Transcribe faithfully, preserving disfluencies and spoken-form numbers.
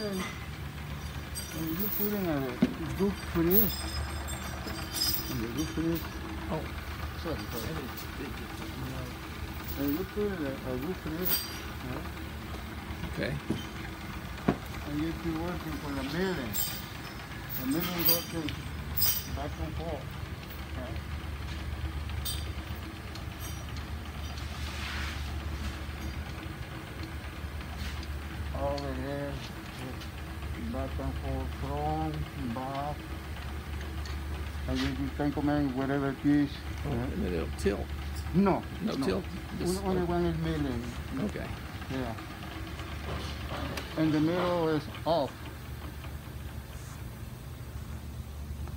in, when you put in a good freeze, and the good freeze, Oh, sorry, sorry. And you put in a, a good freeze, right? okay. And you keep working for the milling. The milling working back and forth, right? Over there, back and forth, front, back, and you, you can command whatever keys. Oh, and then it'll tilt. No, No, tilt. Just, only one is milling. okay. Yeah. And the middle is off.